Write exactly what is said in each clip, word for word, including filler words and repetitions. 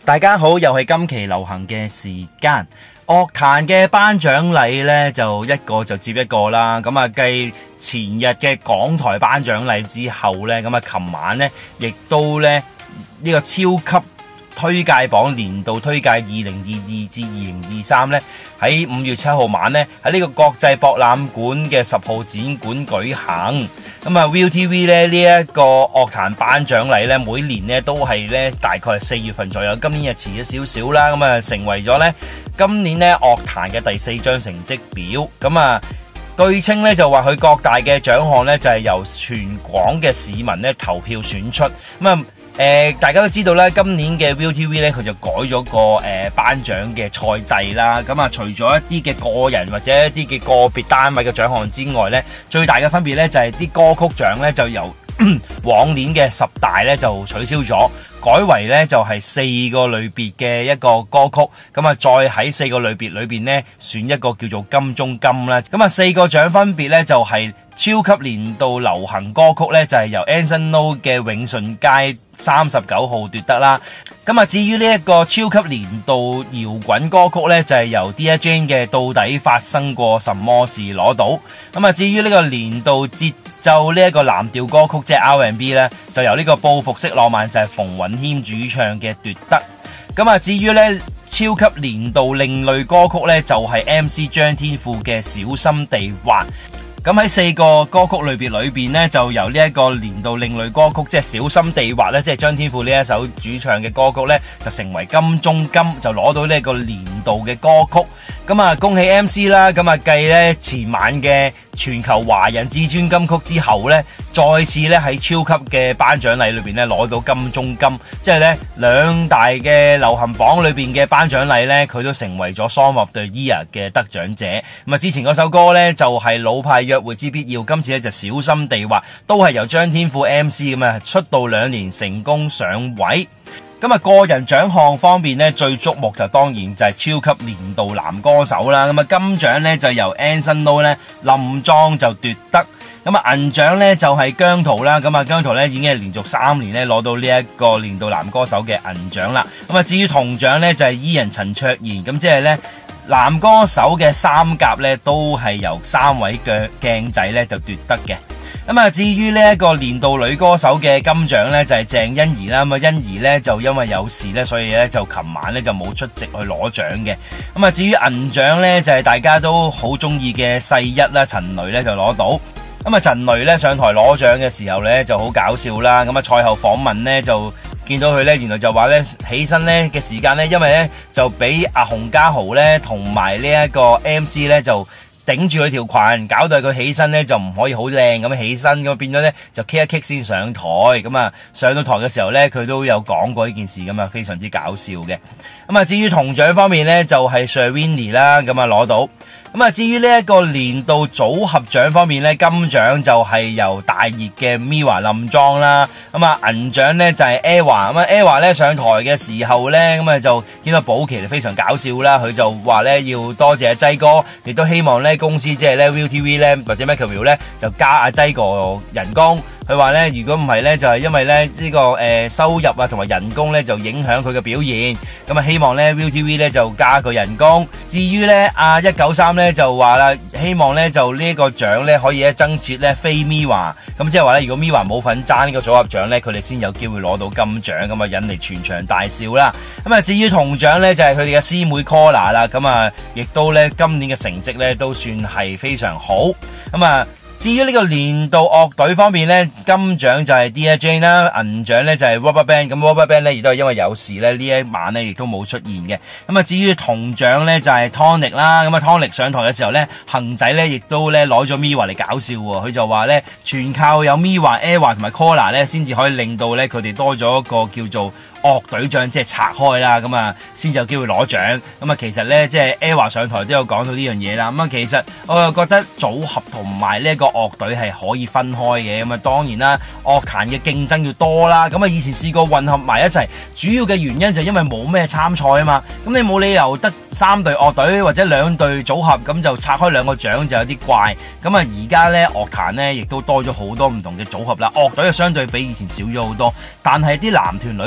大家好，又係今期流行嘅時間。樂壇嘅頒獎禮呢，就一個就接一個啦。咁啊，繼前日嘅港台頒獎禮之後呢，咁啊，琴晚呢亦都呢呢、呢個超級推介榜年度推介二零二二至二零二三呢，喺五月七號晚呢，喺呢個國際博覽館嘅十號展館舉行。咁啊 ，ViuTV 咧呢一個樂壇頒獎禮咧，每年咧都係咧大概係四月份左右，今年就遲咗少少啦。咁啊，成為咗咧今年咧樂壇嘅第四張成績表。咁啊，據稱咧就話佢各大嘅獎項咧就係由全港嘅市民咧投票選出。咁啊。誒、呃，大家都知道咧，今年嘅 ViuTV 咧，佢就改咗個誒頒獎嘅賽制啦。咁啊，除咗一啲嘅個人或者一啲嘅個別單位嘅獎項之外咧，最大嘅分別咧就係啲歌曲獎咧就由往年嘅十大咧就取消咗，改為咧就係四個類別嘅一個歌曲。咁啊，再喺四個類別裏邊咧選一個叫做金中金啦。咁啊，四個獎分別咧就係超級年度流行歌曲咧就係由 Anson Lo 嘅永順街三十九號奪得啦。咁啊，至於呢一個超級年度搖滾歌曲咧，就係由 Dear Jane 嘅到底發生過什麼事攞到。咁啊，至於呢個年度節奏呢一個藍調歌曲即係 R and B 咧，就由呢個報復式浪漫就係馮允謙主唱嘅奪得。咁啊，至於咧超級年度另類歌曲咧，就係 M C 張天賦嘅小心地滑。咁喺四個歌曲類別裏邊呢，就由呢一個年度另類歌曲，即係小心地滑咧，即係張天賦呢一首主唱嘅歌曲呢，就成為金中金，就攞到呢一個年度嘅歌曲。咁啊，恭喜 M C 啦！咁啊，繼呢前晚嘅全球華人至尊金曲之後呢，再次呢喺超級嘅頒獎禮裏邊呢攞到金中金，即係呢兩大嘅流行榜裏邊嘅頒獎禮呢，佢都成為咗 Song of the Year 嘅得獎者。咁啊，之前嗰首歌呢，就係老派約會之必要，今次呢就小心地滑，都係由張天賦 M C 咁啊出道兩年成功上位。咁啊，個人獎項方面咧，最矚目就當然就係超級年度男歌手啦。咁啊，金獎咧就由 Anson Lo 咧林莊就奪得。咁啊，銀獎咧就係姜濤啦。咁啊，姜濤咧已經係連續三年咧攞到呢一個年度男歌手嘅銀獎啦。咁啊，至於銅獎咧就係伊人陳卓賢。咁即係咧男歌手嘅三甲咧都係由三位嘅鏡仔咧就奪得嘅。咁啊，至於呢一個年度女歌手嘅金獎呢，就係鄭欣宜啦。咁啊，欣宜呢，就因為有事呢，所以呢，就琴晚呢，就冇出席去攞獎嘅。咁啊，至於銀獎呢，就係大家都好中意嘅世一啦，陳雷呢，就攞到。咁啊，陳雷呢，上台攞獎嘅時候呢，就好搞笑啦。咁啊，賽後訪問呢，就見到佢呢，原來就話呢，起身呢嘅時間呢，因為呢，就俾阿洪家豪呢，同埋呢一個 M C 呢，就頂住佢條裙，搞到佢起身咧就唔可以好靚咁起身，咁變咗咧就 kick 一 kick 先上台。咁啊，上到台嘅時候咧，佢都有講過呢件事，咁啊非常之搞笑嘅。咁啊，至於銅獎方面咧，就係 Serrini 啦，咁啊攞到。咁啊，至於呢一個年度組合獎方面咧，金獎就係由大熱嘅 Mirror 林莊啦。咁啊，銀獎咧就係 Error。咁啊 Error 咧上台嘅時候咧，咁啊就見到保錡非常搞笑啦。佢就話咧要多謝阿劑哥，亦都希望咧公司即係咧 ViuTV 咧或者 MakerVille 咧就加阿劑哥人工。佢話咧，如果唔係咧，就係因為咧呢個誒收入啊同埋人工咧就影響佢嘅表現。咁啊，希望咧 ViuTV 咧就加佢人工。至於咧阿一九三咧就話啦，希望咧就呢個獎咧可以咧增設咧非 Mirror。咁即係話咧，如果 Mirror 冇份爭呢個組合獎咧，佢哋先有機會攞到金獎，咁啊引嚟全場大笑啦。咁啊，至於銅獎咧就係佢哋嘅師妹 Collar 啦。咁啊，亦都咧今年嘅成績咧都算係非常好。咁啊。至於呢個年度樂隊方面咧，金獎就係 Dear Jane 啦，銀獎咧就係 RubberBand。咁 RubberBand 咧亦都係因為有事咧呢一晚咧亦都冇出現嘅。咁啊，至於銅獎咧就係 Tonic 啦。咁啊 Tonic 上台嘅時候咧，恒仔咧亦都咧攞咗 Mirror 嚟搞笑喎。佢就話咧，全靠有 Mirror、Error 同埋 Collar 咧，先至可以令到咧佢哋多咗一個叫做樂隊獎，即係拆開啦。咁啊，先有機會攞獎。咁啊，其實咧即係 Error 上台都有講到呢樣嘢啦。咁啊，其實我又覺得組合同埋呢一個樂隊係可以分開嘅。咁啊，當然啦，樂壇嘅競爭要多啦。咁啊，以前試過混合埋一齊，主要嘅原因就係因為冇咩參賽啊嘛。咁你冇理由得三隊樂隊或者兩隊組合，咁就拆開兩個獎就有啲怪。咁啊，而家咧樂壇咧亦都多咗好多唔同嘅組合啦。樂隊啊相對比以前少咗好多，但係啲男團女團多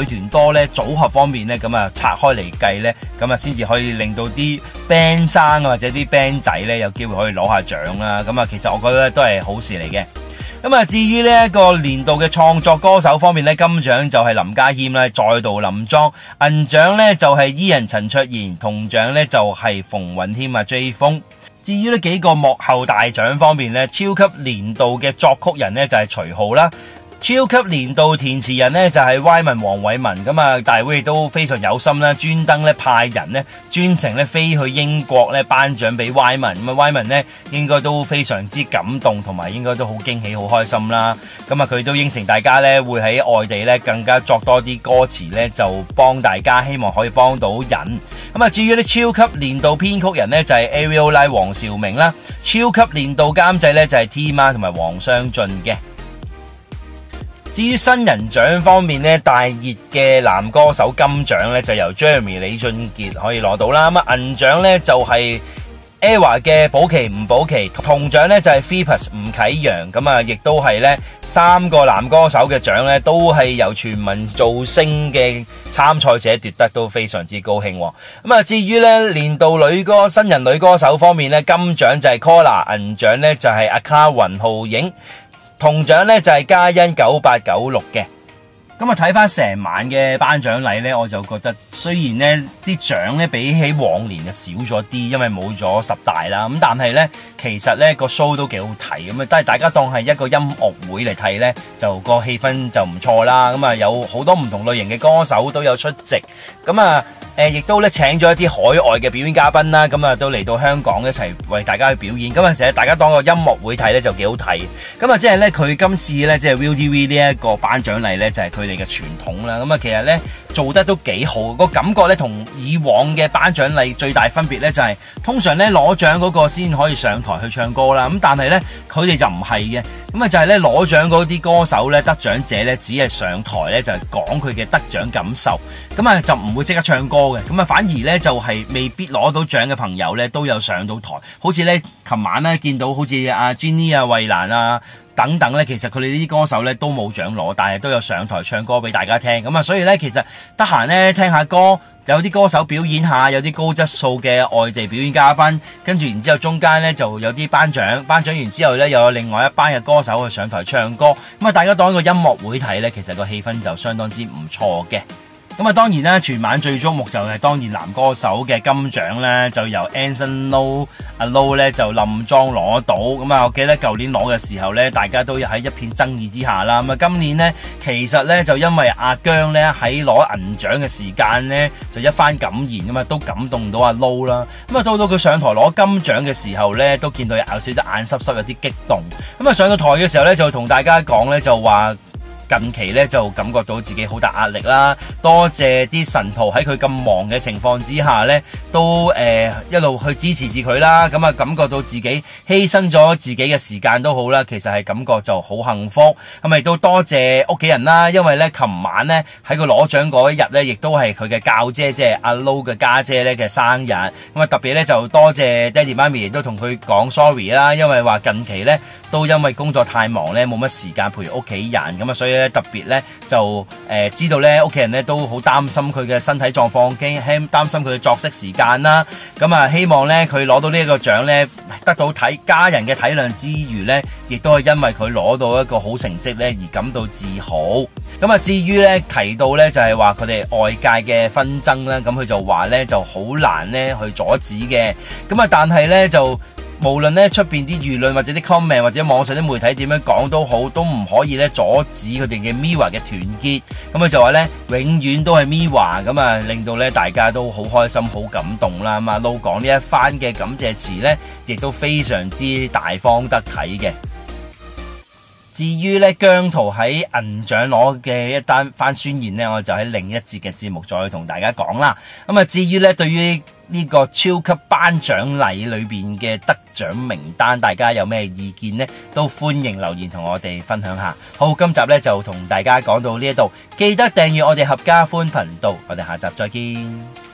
歌咧組合方面咧，咁啊拆開嚟計咧，咁啊先至可以令到啲 band 生或者啲 band 仔咧有機會可以攞下獎啦。咁啊，其實我覺得都係好事嚟嘅。咁啊，至於呢一個年度嘅創作歌手方面咧，金獎就係林家謙啦，再度連莊；銀獎咧就係伊人陳卓賢，銅獎咧就係馮允謙啊 J 風。至於呢幾個幕後大獎方面咧，超級年度嘅作曲人咧就係徐浩啦。超級年度填詞人呢，就係 Wyman 黃偉文。咁啊，大會亦都非常有心啦，專登咧派人咧專程咧飛去英國咧頒獎俾 Wyman。咁啊 Wyman 呢應該都非常之感動，同埋應該都好驚喜好開心啦。咁啊佢都應承大家咧會喺外地咧更加作多啲歌詞咧，就幫大家，希望可以幫到人。咁啊至於啲超級年度編曲人呢，就係 Aviola 黃兆明啦，超級年度監製咧就係 T 媽同埋黃雙進嘅。至於新人獎方面咧，大熱嘅男歌手金獎咧就由 Jeremy 李俊傑可以攞到啦。咁啊銀獎咧就係 E R R O 嘅保期吳保期，銅獎咧就係 Phoebus 吳啟陽。咁啊亦都係咧三個男歌手嘅獎咧都係由全民造星嘅參賽者奪得，都非常之高興。咁啊至於咧年度女歌新人女歌手方面咧，金獎就係 Kola， 銀獎咧就係阿卡雲浩影，銅獎咧就係嘉欣九八九六嘅。咁啊睇翻成晚嘅頒獎禮咧，我就覺得雖然咧啲獎咧比起往年就少咗啲，因為冇咗十大啦。咁但係咧其實咧個 show 都幾好睇，咁啊但係大家當係一個音樂會嚟睇咧，就個氣氛就唔錯啦。咁啊有好多唔同類型嘅歌手都有出席，咁啊誒亦都咧請咗一啲海外嘅表演嘉賓啦，咁啊都嚟到香港一齊為大家去表演。咁啊成日大家當個音樂會睇咧就幾好睇。咁啊即係咧佢今次咧即係 ViuTV 呢一個頒獎禮咧就係佢哋嘅傳統啦。咁啊其實咧做得都幾好，個感覺咧同以往嘅頒獎禮最大分別咧就係通常咧攞獎嗰個先可以上台去唱歌啦。咁但係咧佢哋就唔係嘅，咁啊就係咧攞獎嗰啲歌手咧得獎者咧只係上台咧就係講佢嘅得獎感受，咁啊就唔會即刻唱歌嘅。咁啊反而咧就係未必攞到獎嘅朋友咧都有上到台，好似咧琴晚咧見到好似阿 Jenny 啊、衛蘭啊等等咧，其實佢哋呢啲歌手咧都冇獎攞，但係都有上台唱歌俾大家聽。咁啊所以咧其實得閒咧聽下歌，有啲歌手表演下，有啲高質素嘅外地表演嘉賓，跟住然之後中間咧就有啲頒獎，頒獎完之後咧又有另外一班嘅歌手去上台唱歌。咁啊大家當一個音樂會睇咧，其實個氣氛就相當之唔錯嘅。咁啊，當然啦，全晚最矚目就係當然男歌手嘅金獎咧，就由 Anson Lo 阿 Lo 咧就冧莊攞到。咁啊，我記得舊年攞嘅時候咧，大家都喺一片爭議之下啦。咁啊，今年咧其實咧就因為阿姜咧喺攞銀獎嘅時間咧，就一番感言咁啊，都感動到阿 Lo 啦。咁啊，到到佢上台攞金獎嘅時候咧，都見到有少少眼濕濕有啲激動。咁啊，上到台嘅時候咧，就同大家講咧，就話近期咧就感覺到自己好大壓力啦，多謝啲神徒喺佢咁忙嘅情況之下咧，都誒、呃、一路去支持住佢啦。咁啊感覺到自己犧牲咗自己嘅時間都好啦，其實係感覺就好幸福。咁咪都多謝屋企人啦，因為咧琴晚咧喺佢攞獎嗰一日咧，亦都係佢嘅教姐，即係阿 Lo 嘅家姐咧嘅生日。咁啊特別咧就多謝爹哋媽咪，亦都同佢講 sorry 啦，因為話近期咧都因為工作太忙咧，冇乜時間陪屋企人，咁啊所以特別咧就誒、呃、知道咧屋企人咧都好擔心佢嘅身體狀況，驚擔心佢嘅作息時間啦。咁啊希望咧佢攞到呢一個獎咧，得到體家人嘅體諒之餘咧，亦都係因為佢攞到一個好成績咧而感到自豪。咁啊至於咧提到咧就係話佢哋外界嘅紛爭啦，咁佢就話咧就好難咧去阻止嘅。咁啊但係咧就無論咧出邊啲輿論或者啲 comment 或者網上啲媒體點樣講都好，都唔可以咧阻止佢哋嘅 Mirror 嘅團結。咁佢就話咧永遠都係 Mirror， 咁啊令到咧大家都好開心好感動啦。咁啊 Lo 講呢一番嘅感謝詞咧，亦都非常之大方得體嘅。至於咧姜濤喺銀獎攞嘅一單番宣言咧，我就喺另一節嘅節目再同大家講啦。咁啊至於咧對於呢個超級頒獎禮裏邊嘅得獎名單，大家有咩意見呢？都歡迎留言同我哋分享下。好，今集咧就同大家講到呢一度，記得訂閱我哋合家歡頻道，我哋下集再見。